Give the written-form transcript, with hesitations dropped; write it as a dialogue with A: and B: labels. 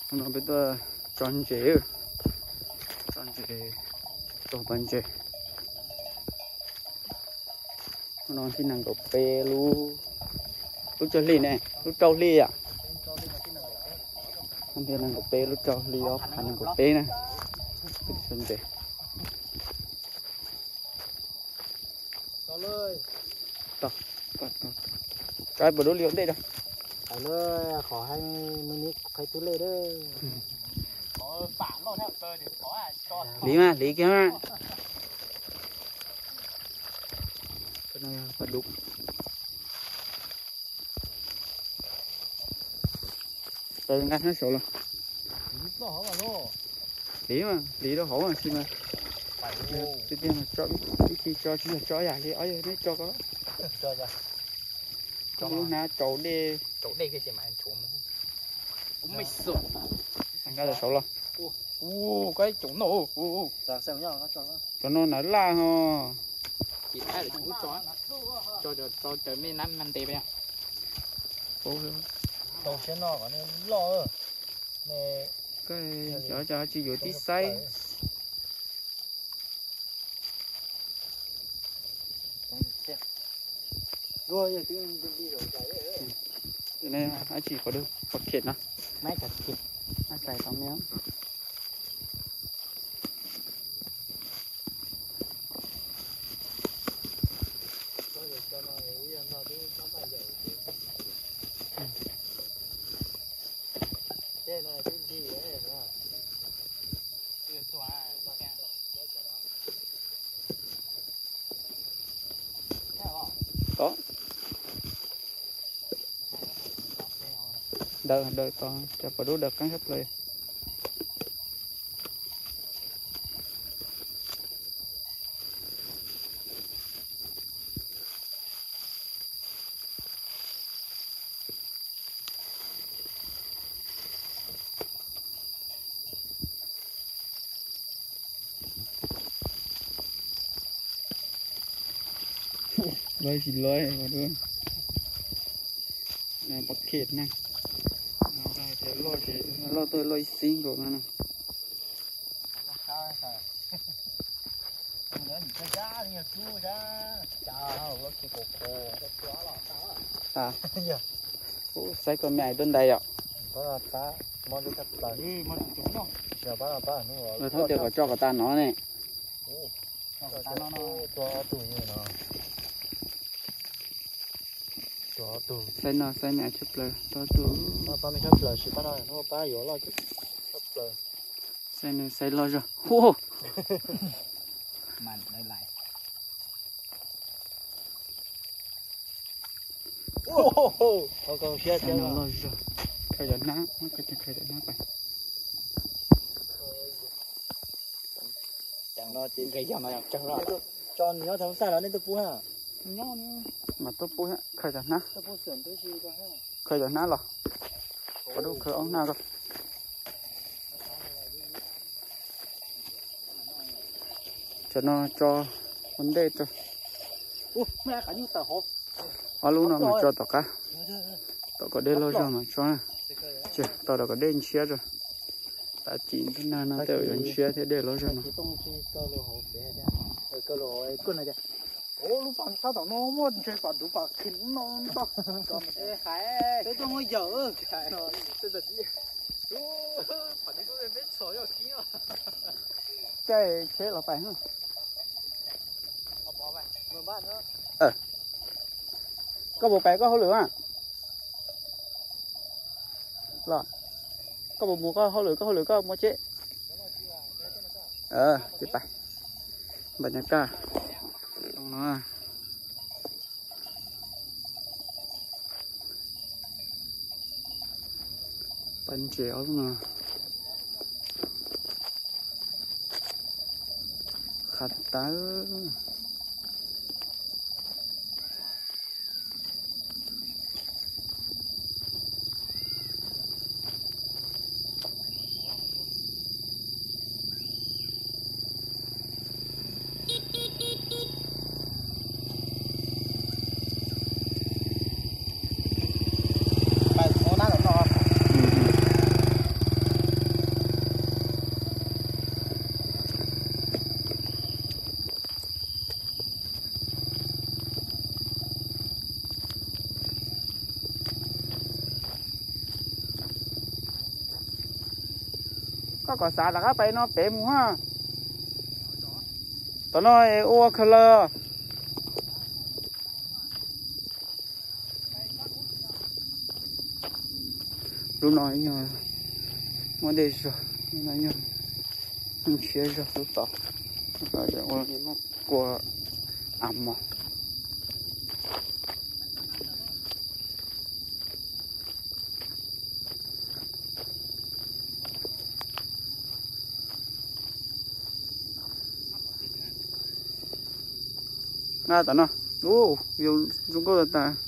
A: nó biết tôi tròn chế tổ bánh chế nó thì nàng có bê lu cho ly này lu trâu ly à không thì nàng có bê lu trâu ly đó nàng có bê này tròn chế to cái bữa đó liếng đây đâu
B: ở nơi khó hay mình đi khai túi lên đó
A: lý kia mà cái này phải đúng tôi ngắt hết số rồi lý đó hổ mà xin mà trước tiên là cho khi cho chỉ là cho dài đi ấy đấy cho có
B: cho ra
A: không na chỗ đi
B: cái gì mà anh chủ
A: cũngไม่สุดanh ra được số rồi cái chỗ nổ
B: xem nhau nó
A: cho nó nở la ho
B: chỉ thay để chúng cho tới mấy năm ăn tép nha tàu xe nó còn lo nè
A: cái cho chỉ vô tí say
B: rồi giờ đi rồi
A: cái này anh chỉ có được một kiện đó
B: mấy cả kiện
A: anh xài tao méo có đợi con cho vào đốt đợt cắn hết lên đây chỉ lôi vào luôn này bọc khệt này đây để lôi tôi lôi xin của nó này à say con mẹ đơn đây ạ rồi thôi để cho cả ta nó này say mẹ chụp lời to tu
B: ba mươi chụp lời chỉ ba nói nó ba yếu lo chụp lời
A: say này say lo rồi hô
B: màn lại còn xe
A: say nó lo rồi khai dẫn ná nó khai dẫn ná vậy
B: chẳng nó chỉ cái dòng này chẳng rồi cho nó thấm xa nó nên tôi phú ha
A: mà tôi phú ha khai dẫn ná khai dẫn ná rồi có đâu khai ông nào rồi cho nó cho vấn đề cho
B: mẹ cả như tờ hộp
A: luôn nào mà cho tao cá tao có đen lo rồi mà cho nè chưa tao đã có đen chia rồi ta chỉ thế nào nó đều đen chia thế để lo rồi mà
B: lúc bạn sao tao nó muốn chơi bạn đủ bạn kín nó to còn cái cái tôi mới dở cái tôi giật đi bạn đi tôi biết sổ rồi kín rồi
A: cái chế là phải không có bộ bài có hỗ lửa à rồi có bộ mù có hỗ lửa có mua chế chế bài bạn nhớ cả nó bánh chéo mà khát tá có quả xả là các bay nó bé mù ha tao nói ô color lúc nói nhờ mà để rồi nói nhờ không chia rồi lúc đó rồi nó của ẩm mà nga tao nó dùng dùng có ta